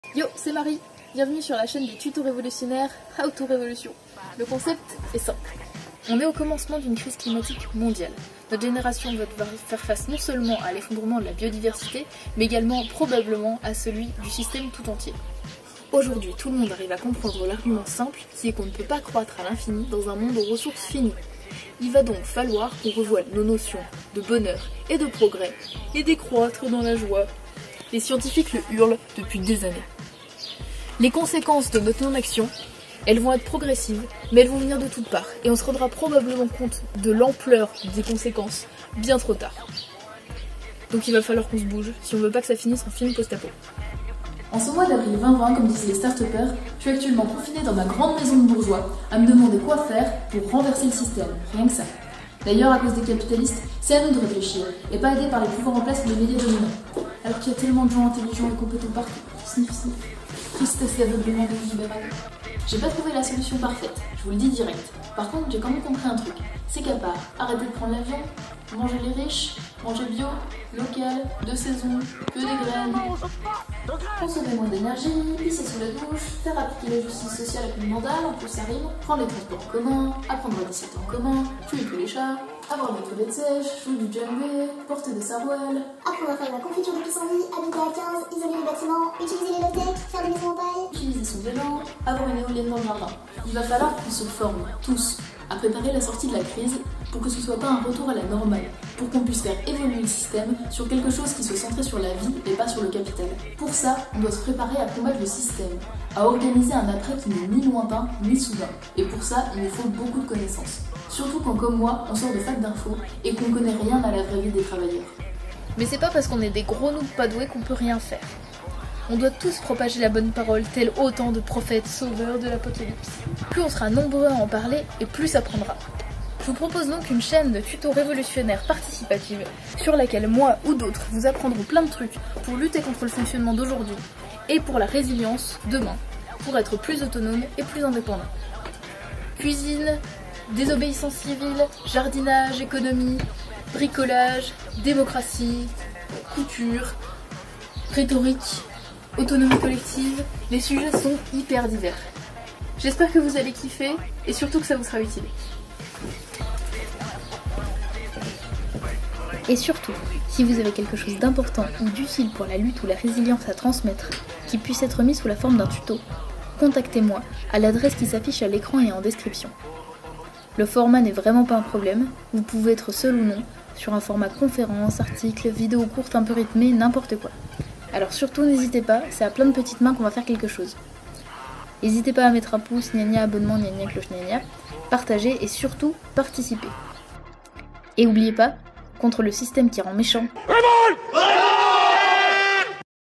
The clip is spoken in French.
Yo, c'est Marie. Bienvenue sur la chaîne des tutos révolutionnaires How to Révolution. Le concept est simple. On est au commencement d'une crise climatique mondiale. Notre génération va devoir faire face non seulement à l'effondrement de la biodiversité, mais également probablement à celui du système tout entier. Aujourd'hui, tout le monde arrive à comprendre l'argument simple qui est qu'on ne peut pas croître à l'infini dans un monde aux ressources finies. Il va donc falloir qu'on revoie nos notions de bonheur et de progrès et décroître dans la joie. Les scientifiques le hurlent depuis des années. Les conséquences de notre non-action, elles vont être progressives, mais elles vont venir de toutes parts, et on se rendra probablement compte de l'ampleur des conséquences bien trop tard. Donc il va falloir qu'on se bouge, si on veut pas que ça finisse en film post-apo. En ce mois d'avril 2020, comme disaient les start-upers, je suis actuellement confinée dans ma grande maison de bourgeois, à me demander quoi faire pour renverser le système, rien que ça. D'ailleurs, à cause des capitalistes, c'est à nous de réfléchir, et pas aidé par les pouvoirs en place ou les médias dominants. Alors qu'il y a tellement de gens intelligents et compétents partout, sniff sniff. Tristesse et aveuglement de libéral. J'ai pas trouvé la solution parfaite, je vous le dis direct. Par contre, j'ai quand même compris un truc. C'est qu'à part arrêter de prendre l'avion, manger les riches, manger bio, local, de saison, que des graines, consommer moins d'énergie, pisser sous la douche, faire appliquer la justice sociale avec une mandale, en plus ça rime, prendre les transports en commun, apprendre à discuter en commun, tuer tous les chats, avoir des toilettes sèches, jouer du djembé, porter des sarouels, apprendre à faire de la confiture de pissenlit, habiter à 15, isoler les bâtiments, utiliser les low-tech, faire des maisons en paille, utiliser son vélo, avoir une éolienne dans le jardin. Il va falloir qu'on se forme, tous, à préparer la sortie de la crise pour que ce soit pas un retour à la normale, pour qu'on puisse faire évoluer le système sur quelque chose qui soit centré sur la vie et pas sur le capital. Pour ça, on doit se préparer à combattre le système, à organiser un après qui n'est ni lointain ni soudain. Et pour ça, il nous faut beaucoup de connaissances. Surtout quand, comme moi, on sort de fac d'info et qu'on connaît rien à la vraie vie des travailleurs. Mais c'est pas parce qu'on est des gros noobs pas doués qu'on peut rien faire. On doit tous propager la bonne parole, tels autant de prophètes sauveurs de l'apocalypse. Plus on sera nombreux à en parler, et plus ça prendra. Je vous propose donc une chaîne de tutos révolutionnaires participative, sur laquelle moi ou d'autres vous apprendront plein de trucs pour lutter contre le fonctionnement d'aujourd'hui, et pour la résilience demain, pour être plus autonome et plus indépendant. Cuisine, désobéissance civile, jardinage, économie, bricolage, démocratie, couture, rhétorique, autonomie collective, les sujets sont hyper divers. J'espère que vous allez kiffer et surtout que ça vous sera utile. Et surtout, si vous avez quelque chose d'important ou d'utile pour la lutte ou la résilience à transmettre, qui puisse être mis sous la forme d'un tuto, contactez-moi à l'adresse qui s'affiche à l'écran et en description. Le format n'est vraiment pas un problème, vous pouvez être seul ou non, sur un format conférence, article, vidéo courte un peu rythmée, n'importe quoi. Alors surtout n'hésitez pas, c'est à plein de petites mains qu'on va faire quelque chose. N'hésitez pas à mettre un pouce, gna abonnement, gna cloche, gna, partagez et surtout participez. Et n'oubliez pas, contre le système qui rend méchant...